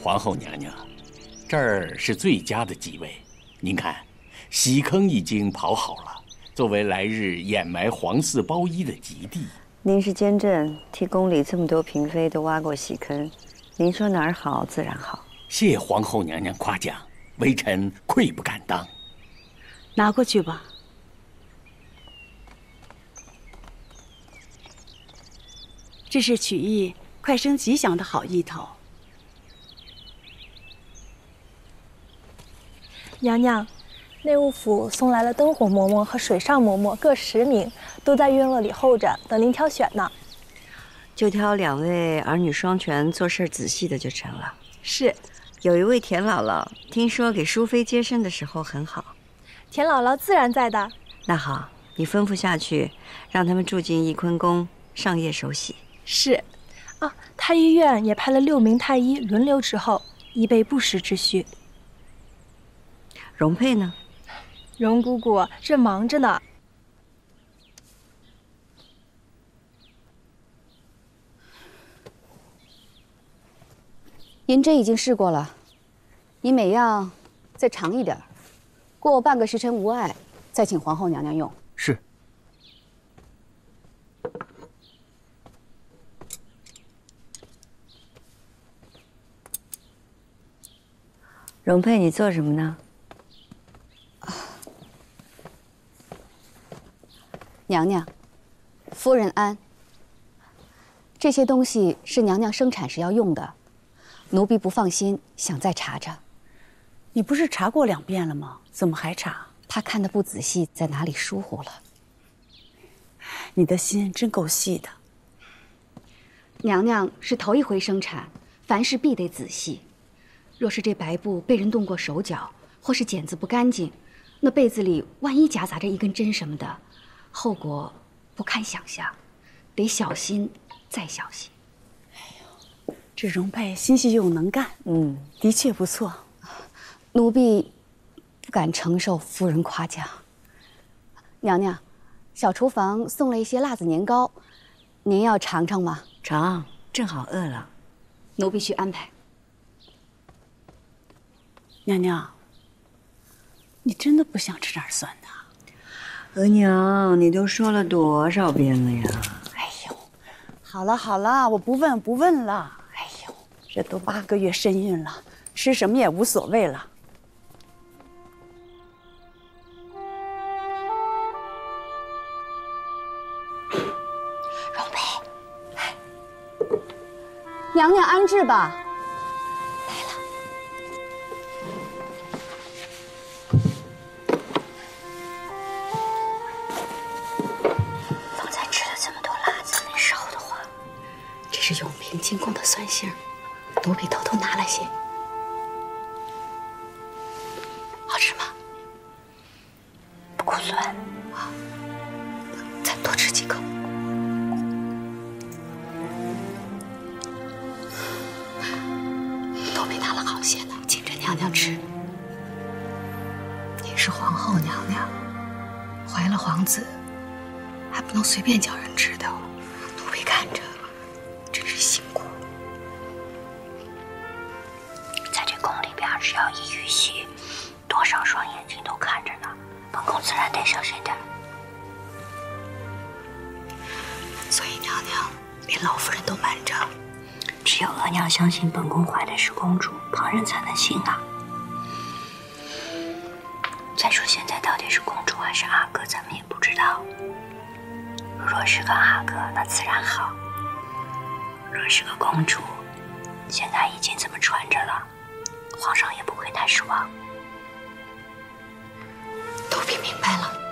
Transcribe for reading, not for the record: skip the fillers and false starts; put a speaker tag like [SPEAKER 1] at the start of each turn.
[SPEAKER 1] 皇后娘娘，这儿是最佳的机位。您看，洗坑已经刨好了，作为来日掩埋皇嗣包衣的吉地。
[SPEAKER 2] 您是监正，替宫里这么多嫔妃都挖过洗坑，您说哪儿好自然好。
[SPEAKER 1] 谢皇后娘娘夸奖，微臣愧不敢当。
[SPEAKER 3] 拿过去吧。这是曲艺快生吉祥的好意头。
[SPEAKER 4] 娘娘，内务府送来了灯火嬷嬷和水上嬷嬷各10名，都在院落里候着，等您挑选呢。
[SPEAKER 2] 就挑2位儿女双全、做事仔细的就成了。
[SPEAKER 3] 是，
[SPEAKER 2] 有一位田姥姥，听说给淑妃接生的时候很好。
[SPEAKER 4] 田姥姥自然在的。
[SPEAKER 2] 那好，你吩咐下去，让他们住进翊坤宫，上夜守喜。
[SPEAKER 4] 是。啊，太医院也派了6名太医轮流值候，以备不时之需。
[SPEAKER 2] 容佩呢？
[SPEAKER 4] 容姑姑正忙着呢。
[SPEAKER 5] 银针已经试过了，你每样再长一点，过半个时辰无碍，再请皇后娘娘用。
[SPEAKER 1] 是。
[SPEAKER 2] 容佩，你做什么呢？
[SPEAKER 5] 娘娘，夫人安。这些东西是娘娘生产时要用的，奴婢不放心，想再查查。
[SPEAKER 3] 你不是查过2遍了吗？怎么还查？
[SPEAKER 5] 怕看得不仔细，在哪里疏忽了。
[SPEAKER 3] 你的心真够细的。
[SPEAKER 5] 娘娘是头一回生产，凡事必得仔细。若是这白布被人动过手脚，或是剪子不干净，那被子里万一夹杂着一根针什么的，后果不堪想象，得小心再小心。
[SPEAKER 3] 哎呦，这容佩心细又能干，的确不错。
[SPEAKER 5] 奴婢不敢承受夫人夸奖。娘娘，小厨房送了一些辣子年糕，您要尝尝吗？
[SPEAKER 2] 尝，正好饿了。
[SPEAKER 5] 奴婢去安排。
[SPEAKER 3] 娘娘，你真的不想吃点酸的？
[SPEAKER 2] 额娘，你都说了多少遍了呀？
[SPEAKER 3] 哎呦，好了好了，我不问了。哎呦，这都8个月身孕了，吃什么也无所谓了。
[SPEAKER 5] 容佩，娘娘安置吧。是永平进贡的酸杏，奴婢偷偷拿了些。好吃吗？不够酸。好，再多吃几口。奴婢拿了好些呢，请着娘娘吃。你是皇后娘娘，怀了皇子，还不能随便叫人知道。奴婢看着。真是辛苦。在这宫里边，只要一遇戏，多少双眼睛都看着呢。本宫自然得小心点。所以娘娘连老夫人都瞒着。只有额娘相信本宫怀的是公主，旁人才能信啊。再说现在到底是公主还是阿哥，咱们也不知道。若是个阿哥，那自然好。若是个公主，现在已经这么传着了，皇上也不会太失望。奴婢明白了。